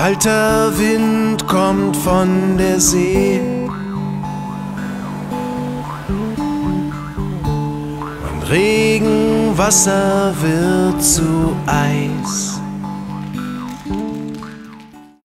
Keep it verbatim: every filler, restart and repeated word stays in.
Kalter Wind kommt von der See und Regenwasser wird zu Eis.